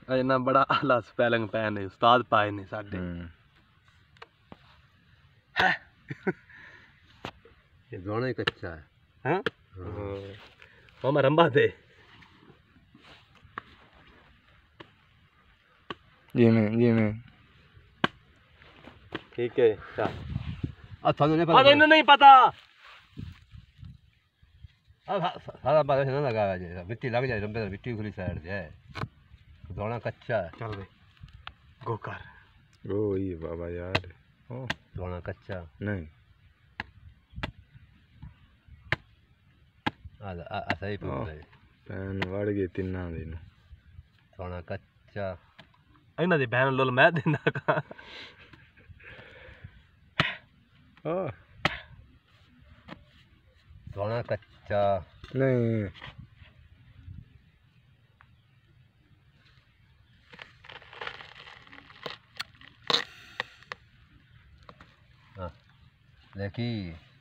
इन्ना बड़ा आला स्पेलिंग पैन है उस्ताद पाए ने साडे। ये दोनों ही कच्चा है। हाँ मामा रंबा दे जी में ठीक है। चल थानू नहीं अरे पता? इन्हें नहीं पता। सारा बारिश ना लगा जाए, मिट्टी लग जाए रंबे, मिट्टी खुली साइड जाए, दोनों कच्चा है। चल बे गो कर। ओ ये बाबा यार, ओ दोनों कच्चा नहीं सही पूछ रहे। पैन वड़ गए तिन्ना दिन दोनों कच्चा इन्हें दी बहन लोल मैं देना का। ओ दोनों कच्चा नहीं हाँ देखी